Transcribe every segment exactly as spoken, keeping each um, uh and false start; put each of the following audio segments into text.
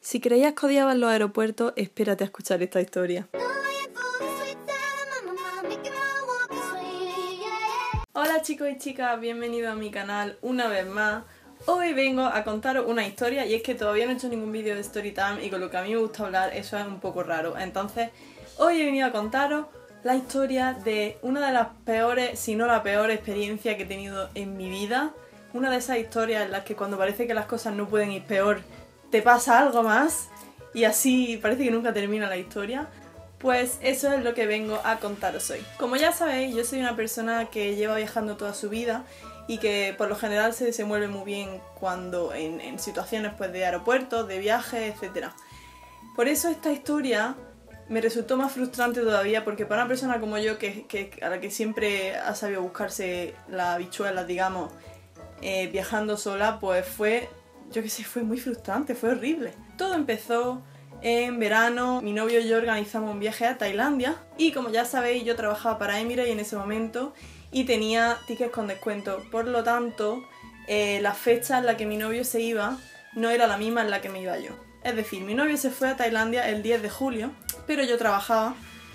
Si creías que odiabas los aeropuertos, espérate a escuchar esta historia. Hola chicos y chicas, bienvenidos a mi canal una vez más. Hoy vengo a contaros una historia y es que todavía no he hecho ningún vídeo de Storytime y con lo que a mí me gusta hablar eso es un poco raro. Entonces hoy he venido a contaros la historia de una de las peores, si no la peor experiencia que he tenido en mi vida. Una de esas historias en las que cuando parece que las cosas no pueden ir peor, te pasa algo más y así parece que nunca termina la historia. Pues eso es lo que vengo a contaros hoy. Como ya sabéis, yo soy una persona que lleva viajando toda su vida y que por lo general se desenvuelve muy bien cuando en, en situaciones pues, de aeropuertos, de viajes, etcétera. Por eso esta historia me resultó más frustrante todavía, porque para una persona como yo, que, que, a la que siempre ha sabido buscarse las habichuelas, digamos, eh, viajando sola, pues fue, yo qué sé, fue muy frustrante, fue horrible. Todo empezó en verano, mi novio y yo organizamos un viaje a Tailandia y como ya sabéis yo trabajaba para Emirates en ese momento y tenía tickets con descuento, por lo tanto eh, la fecha en la que mi novio se iba no era la misma en la que me iba yo. Es decir, mi novio se fue a Tailandia el diez de julio, pero yo trabajaba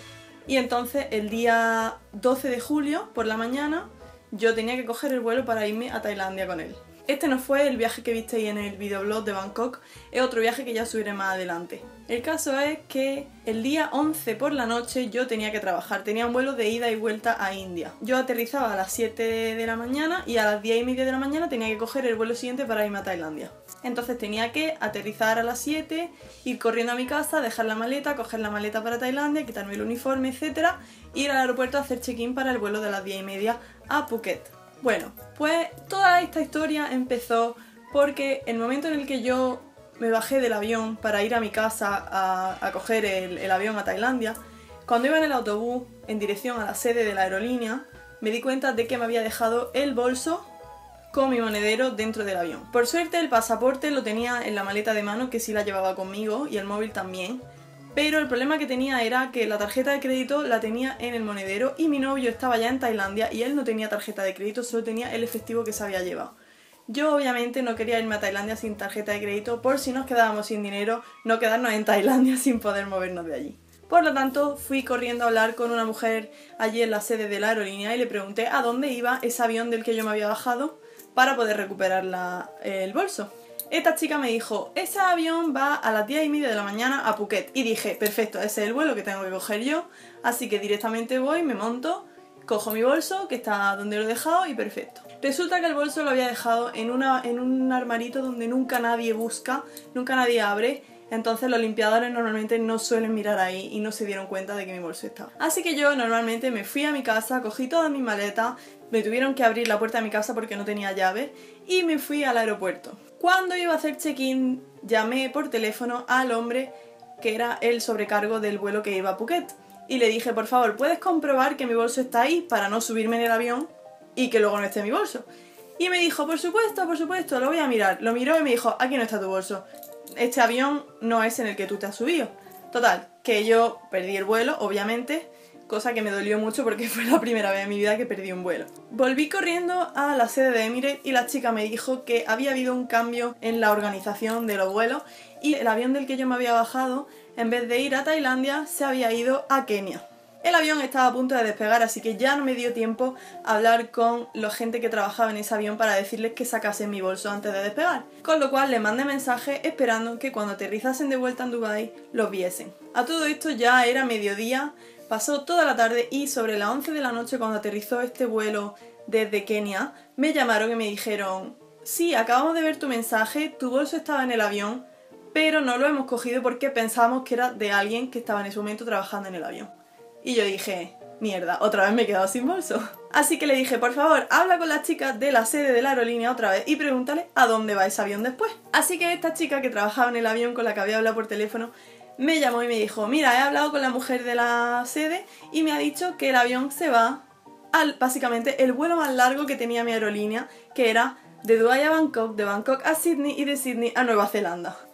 y entonces el día doce de julio por la mañana yo tenía que coger el vuelo para irme a Tailandia con él. Este no fue el viaje que visteis en el videoblog de Bangkok, es otro viaje que ya subiré más adelante. El caso es que el día once por la noche yo tenía que trabajar, tenía un vuelo de ida y vuelta a India. Yo aterrizaba a las siete de la mañana y a las diez y media de la mañana tenía que coger el vuelo siguiente para irme a Tailandia. Entonces tenía que aterrizar a las siete, ir corriendo a mi casa, dejar la maleta, coger la maleta para Tailandia, quitarme el uniforme, etcétera, ir al aeropuerto a hacer check-in para el vuelo de las diez y media a Phuket. Bueno, pues toda esta historia empezó porque el momento en el que yo me bajé del avión para ir a mi casa a, a coger el, el avión a Tailandia, cuando iba en el autobús en dirección a la sede de la aerolínea, me di cuenta de que me había dejado el bolso con mi monedero dentro del avión. Por suerte el pasaporte lo tenía en la maleta de mano, que sí la llevaba conmigo, y el móvil también. Pero el problema que tenía era que la tarjeta de crédito la tenía en el monedero y mi novio estaba ya en Tailandia y él no tenía tarjeta de crédito, solo tenía el efectivo que se había llevado. Yo obviamente no quería irme a Tailandia sin tarjeta de crédito por si nos quedábamos sin dinero, no quedarnos en Tailandia sin poder movernos de allí. Por lo tanto, fui corriendo a hablar con una mujer allí en la sede de la aerolínea y le pregunté a dónde iba ese avión del que yo me había bajado para poder recuperar la, el bolso. Esta chica me dijo, ese avión va a las diez y media de la mañana a Phuket. Y dije, perfecto, ese es el vuelo que tengo que coger yo, así que directamente voy, me monto, cojo mi bolso, que está donde lo he dejado, y perfecto. Resulta que el bolso lo había dejado en, una, en un armarito donde nunca nadie busca, nunca nadie abre, entonces los limpiadores normalmente no suelen mirar ahí y no se dieron cuenta de que mi bolso estaba. Así que yo normalmente me fui a mi casa, cogí todas mis maletas, me tuvieron que abrir la puerta de mi casa porque no tenía llave y me fui al aeropuerto. Cuando iba a hacer check-in, llamé por teléfono al hombre que era el sobrecargo del vuelo que iba a Phuket. Y le dije, por favor, ¿puedes comprobar que mi bolso está ahí para no subirme en el avión y que luego no esté mi bolso? Y me dijo, por supuesto, por supuesto, lo voy a mirar. Lo miró y me dijo, aquí no está tu bolso. Este avión no es en el que tú te has subido. Total, que yo perdí el vuelo, obviamente, cosa que me dolió mucho porque fue la primera vez en mi vida que perdí un vuelo. Volví corriendo a la sede de Emirates y la chica me dijo que había habido un cambio en la organización de los vuelos y el avión del que yo me había bajado, en vez de ir a Tailandia, se había ido a Kenia. El avión estaba a punto de despegar, así que ya no me dio tiempo a hablar con la gente que trabajaba en ese avión para decirles que sacasen mi bolso antes de despegar. Con lo cual les mandé mensaje esperando que cuando aterrizasen de vuelta en Dubái los viesen. A todo esto ya era mediodía, pasó toda la tarde y sobre las once de la noche cuando aterrizó este vuelo desde Kenia, me llamaron y me dijeron, sí, acabamos de ver tu mensaje, tu bolso estaba en el avión, pero no lo hemos cogido porque pensábamos que era de alguien que estaba en ese momento trabajando en el avión. Y yo dije, mierda, otra vez me he quedado sin bolso. Así que le dije, por favor, habla con las chicas de la sede de la aerolínea otra vez y pregúntale a dónde va ese avión después. Así que esta chica que trabajaba en el avión con la que había hablado por teléfono me llamó y me dijo, mira, he hablado con la mujer de la sede y me ha dicho que el avión se va al, básicamente, el vuelo más largo que tenía mi aerolínea, que era de Dubái a Bangkok, de Bangkok a Sydney y de Sydney a Nueva Zelanda.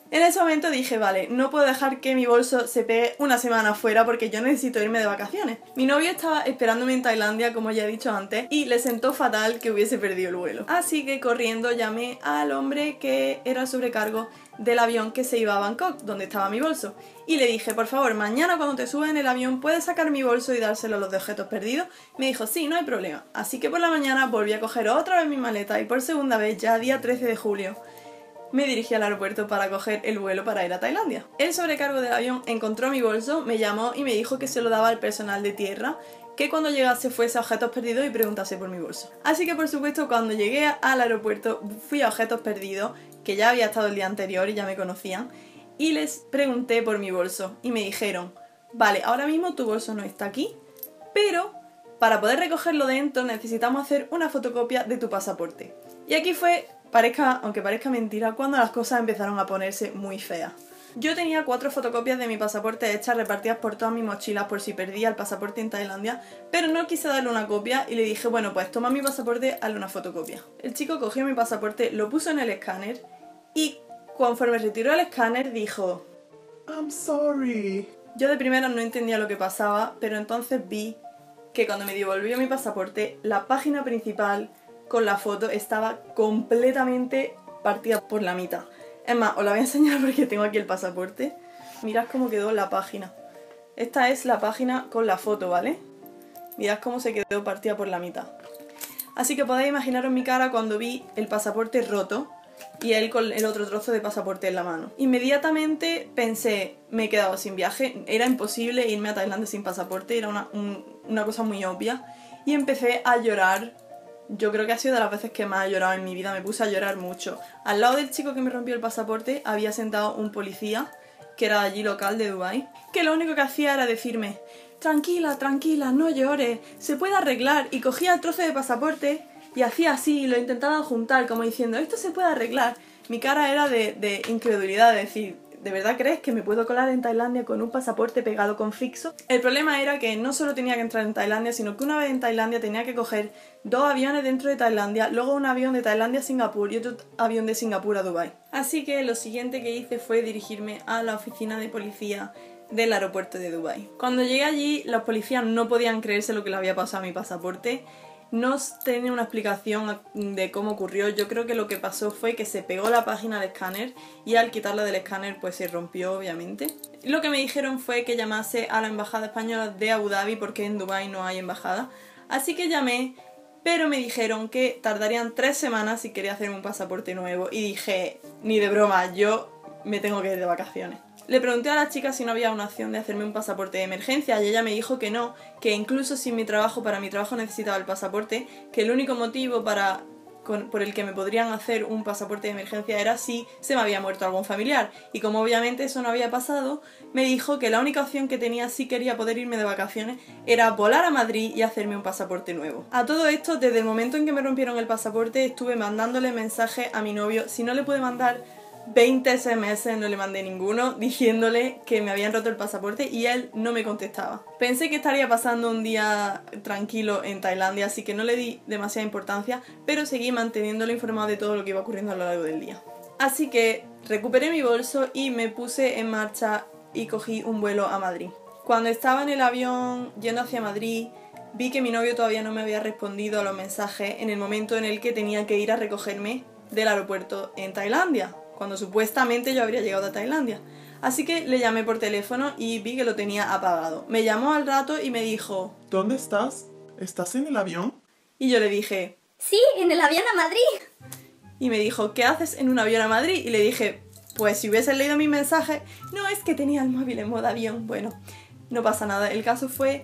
En ese momento dije, vale, no puedo dejar que mi bolso se pegue una semana fuera porque yo necesito irme de vacaciones. Mi novio estaba esperándome en Tailandia, como ya he dicho antes, y le sentó fatal que hubiese perdido el vuelo. Así que corriendo llamé al hombre que era el sobrecargo del avión que se iba a Bangkok, donde estaba mi bolso. Y le dije, por favor, mañana cuando te subas en el avión, ¿puedes sacar mi bolso y dárselo a los de objetos perdidos? Me dijo, sí, no hay problema. Así que por la mañana volví a coger otra vez mi maleta y por segunda vez, ya día trece de julio, me dirigí al aeropuerto para coger el vuelo para ir a Tailandia. El sobrecargo del avión encontró mi bolso, me llamó y me dijo que se lo daba al personal de tierra, que cuando llegase fuese a objetos perdidos y preguntase por mi bolso. Así que por supuesto cuando llegué al aeropuerto fui a objetos perdidos, que ya había estado el día anterior y ya me conocían, y les pregunté por mi bolso y me dijeron, vale, ahora mismo tu bolso no está aquí, pero para poder recogerlo dentro necesitamos hacer una fotocopia de tu pasaporte. Y aquí fue... Parezca, aunque parezca mentira, cuando las cosas empezaron a ponerse muy feas. Yo tenía cuatro fotocopias de mi pasaporte hechas repartidas por todas mis mochilas por si perdía el pasaporte en Tailandia, pero no quise darle una copia y le dije, bueno, pues toma mi pasaporte, hazle una fotocopia. El chico cogió mi pasaporte, lo puso en el escáner y conforme retiró el escáner dijo, I'm sorry. Yo de primera no entendía lo que pasaba, pero entonces vi que cuando me devolvió mi pasaporte, la página principal con la foto estaba completamente partida por la mitad. Es más, os la voy a enseñar porque tengo aquí el pasaporte. Mirad cómo quedó la página. Esta es la página con la foto, ¿vale? Mirad cómo se quedó partida por la mitad. Así que podéis imaginaros mi cara cuando vi el pasaporte roto y él con el otro trozo de pasaporte en la mano. Inmediatamente pensé, me he quedado sin viaje, era imposible irme a Tailandia sin pasaporte, era una, un, una cosa muy obvia. Y empecé a llorar. Yo creo que ha sido de las veces que más he llorado en mi vida, me puse a llorar mucho. Al lado del chico que me rompió el pasaporte había sentado un policía, que era allí local de Dubái, que lo único que hacía era decirme, tranquila, tranquila, no llores, se puede arreglar, y cogía el trozo de pasaporte y hacía así, y lo intentaba juntar, como diciendo, esto se puede arreglar. Mi cara era de, de incredulidad, de decir, ¿de verdad crees que me puedo colar en Tailandia con un pasaporte pegado con fixo? El problema era que no solo tenía que entrar en Tailandia, sino que una vez en Tailandia tenía que coger dos aviones dentro de Tailandia, luego un avión de Tailandia a Singapur y otro avión de Singapur a Dubái. Así que lo siguiente que hice fue dirigirme a la oficina de policía del aeropuerto de Dubái. Cuando llegué allí, los policías no podían creerse lo que le había pasado a mi pasaporte. No tenía una explicación de cómo ocurrió. Yo creo que lo que pasó fue que se pegó la página al escáner y al quitarla del escáner pues se rompió, obviamente. Lo que me dijeron fue que llamase a la embajada española de Abu Dhabi porque en Dubái no hay embajada. Así que llamé, pero me dijeron que tardarían tres semanas si quería hacerme un pasaporte nuevo. Y dije, ni de broma, yo me tengo que ir de vacaciones. Le pregunté a la chica si no había una opción de hacerme un pasaporte de emergencia y ella me dijo que no, que incluso si mi trabajo, para mi trabajo necesitaba el pasaporte, que el único motivo para, con, por el que me podrían hacer un pasaporte de emergencia era si se me había muerto algún familiar. Y como obviamente eso no había pasado, me dijo que la única opción que tenía si quería poder irme de vacaciones era volar a Madrid y hacerme un pasaporte nuevo. A todo esto, desde el momento en que me rompieron el pasaporte, estuve mandándole mensajes a mi novio. Si no le pude mandar veinte ese eme ese, no le mandé ninguno, diciéndole que me habían roto el pasaporte y él no me contestaba. Pensé que estaría pasando un día tranquilo en Tailandia, así que no le di demasiada importancia, pero seguí manteniéndolo informado de todo lo que iba ocurriendo a lo largo del día. Así que recuperé mi bolso y me puse en marcha y cogí un vuelo a Madrid. Cuando estaba en el avión yendo hacia Madrid, vi que mi novio todavía no me había respondido a los mensajes en el momento en el que tenía que ir a recogerme del aeropuerto en Tailandia, cuando supuestamente yo habría llegado a Tailandia. Así que le llamé por teléfono y vi que lo tenía apagado. Me llamó al rato y me dijo, ¿dónde estás? ¿Estás en el avión? Y yo le dije, sí, en el avión a Madrid. Y me dijo, ¿qué haces en un avión a Madrid? Y le dije, pues si hubieses leído mi mensaje, no, es que tenía el móvil en modo avión. Bueno, no pasa nada. El caso fue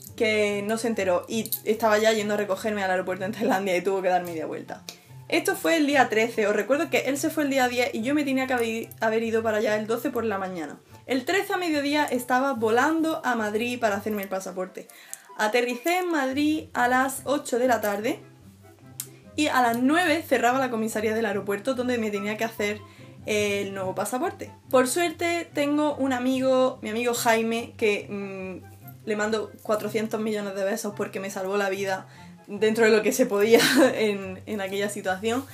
que no se enteró y estaba ya yendo a recogerme al aeropuerto en Tailandia y tuvo que dar media vuelta. Esto fue el día trece, os recuerdo que él se fue el día diez y yo me tenía que haber ido para allá el doce por la mañana. El trece a mediodía estaba volando a Madrid para hacerme el pasaporte. Aterricé en Madrid a las ocho de la tarde y a las nueve cerraba la comisaría del aeropuerto donde me tenía que hacer el nuevo pasaporte. Por suerte tengo un amigo, mi amigo Jaime, que mmm, le mando cuatrocientos millones de besos porque me salvó la vida dentro de lo que se podía en, en aquella situación.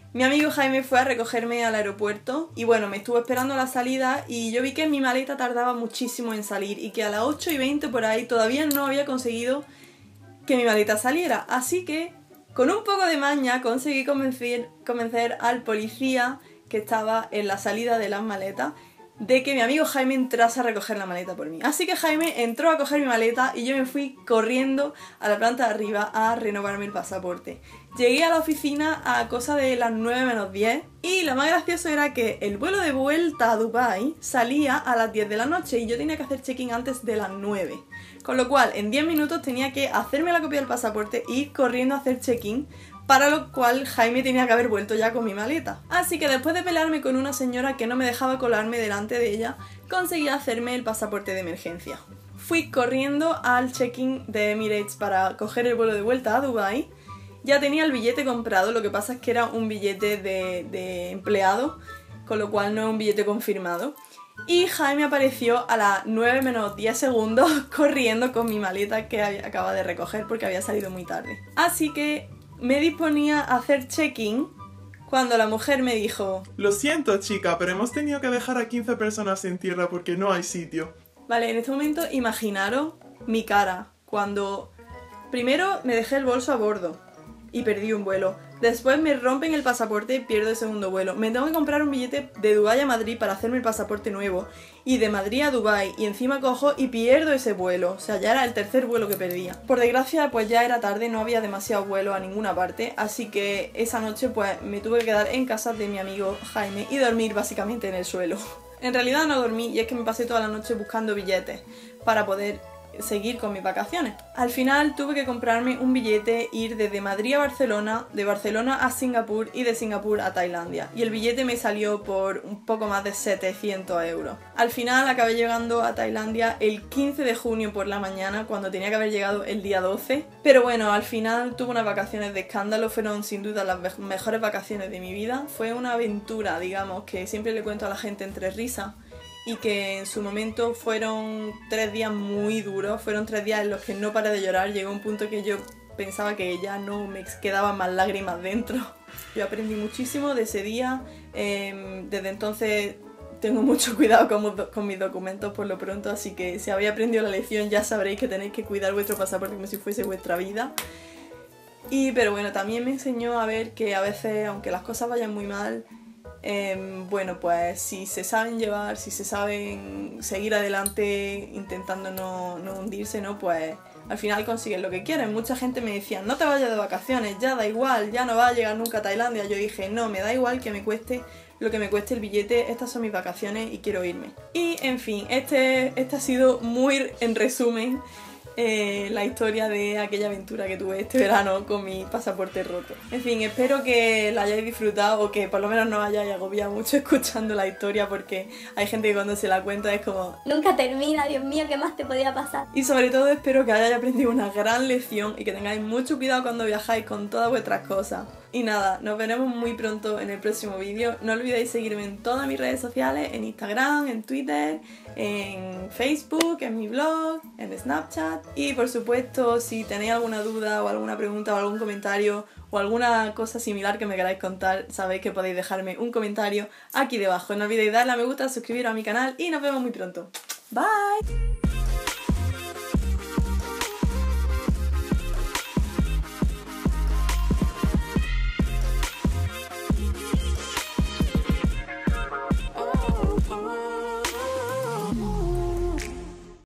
Mi amigo Jaime fue a recogerme al aeropuerto y bueno, me estuvo esperando a la salida y yo vi que mi maleta tardaba muchísimo en salir y que a las ocho y veinte por ahí todavía no había conseguido que mi maleta saliera. Así que con un poco de maña conseguí convencer, convencer al policía que estaba en la salida de las maletas de que mi amigo Jaime entrase a recoger la maleta por mí. Así que Jaime entró a coger mi maleta y yo me fui corriendo a la planta de arriba a renovarme el pasaporte. Llegué a la oficina a cosa de las nueve menos diez y lo más gracioso era que el vuelo de vuelta a Dubái salía a las diez de la noche y yo tenía que hacer check-in antes de las nueve. Con lo cual, en diez minutos tenía que hacerme la copia del pasaporte e ir corriendo a hacer check-in, para lo cual Jaime tenía que haber vuelto ya con mi maleta. Así que después de pelearme con una señora que no me dejaba colarme delante de ella, conseguí hacerme el pasaporte de emergencia. Fui corriendo al check-in de Emirates para coger el vuelo de vuelta a Dubái. Ya tenía el billete comprado, lo que pasa es que era un billete de, de empleado, con lo cual no es un billete confirmado. Y Jaime apareció a las nueve menos diez segundos corriendo con mi maleta que acaba de recoger porque había salido muy tarde. Así que me disponía a hacer check-in cuando la mujer me dijo: Lo siento, chica, pero hemos tenido que dejar a quince personas en tierra porque no hay sitio. Vale, en este momento imaginaros mi cara cuando primero me dejé el bolso a bordo y perdí un vuelo. Después me rompen el pasaporte y pierdo el segundo vuelo. Me tengo que comprar un billete de Dubái a Madrid para hacerme el pasaporte nuevo. Y de Madrid a Dubái. Y encima cojo y pierdo ese vuelo. O sea, ya era el tercer vuelo que perdía. Por desgracia, pues ya era tarde, no había demasiado vuelo a ninguna parte. Así que esa noche pues me tuve que quedar en casa de mi amigo Jaime y dormir básicamente en el suelo. En realidad no dormí y es que me pasé toda la noche buscando billetes para poder seguir con mis vacaciones. Al final tuve que comprarme un billete, ir desde Madrid a Barcelona, de Barcelona a Singapur y de Singapur a Tailandia. Y el billete me salió por un poco más de setecientos euros. Al final acabé llegando a Tailandia el quince de junio por la mañana, cuando tenía que haber llegado el día doce. Pero bueno, al final tuve unas vacaciones de escándalo, fueron sin duda las mejores vacaciones de mi vida. Fue una aventura, digamos, que siempre le cuento a la gente entre risas. Y que en su momento fueron tres días muy duros, fueron tres días en los que no paré de llorar. Llegó un punto que yo pensaba que ya no me quedaban más lágrimas dentro. Yo aprendí muchísimo de ese día, eh, desde entonces tengo mucho cuidado con, con mis documentos por lo pronto, así que si habéis aprendido la lección ya sabréis que tenéis que cuidar vuestro pasaporte como si fuese vuestra vida. Y pero bueno, también me enseñó a ver que a veces, aunque las cosas vayan muy mal, Eh, bueno, pues si se saben llevar, si se saben seguir adelante intentando no, no hundirse, ¿no? Pues al final consiguen lo que quieren. Mucha gente me decía: no te vayas de vacaciones, ya da igual, ya no vas a llegar nunca a Tailandia. Yo dije: no, me da igual que me cueste lo que me cueste el billete, estas son mis vacaciones y quiero irme. Y en fin, este, este ha sido muy en resumen Eh, la historia de aquella aventura que tuve este verano con mi pasaporte roto. En fin, espero que la hayáis disfrutado o que por lo menos no hayáis agobiado mucho escuchando la historia, porque hay gente que cuando se la cuenta es como... Nunca termina, Dios mío, ¿qué más te podía pasar? Y sobre todo espero que hayáis aprendido una gran lección y que tengáis mucho cuidado cuando viajáis con todas vuestras cosas. Y nada, nos veremos muy pronto en el próximo vídeo. No olvidéis seguirme en todas mis redes sociales, en Instagram, en Twitter, en Facebook, en mi blog, en Snapchat. Y por supuesto, si tenéis alguna duda o alguna pregunta o algún comentario o alguna cosa similar que me queráis contar, sabéis que podéis dejarme un comentario aquí debajo. No olvidéis darle a me gusta, suscribiros a mi canal y nos vemos muy pronto. Bye.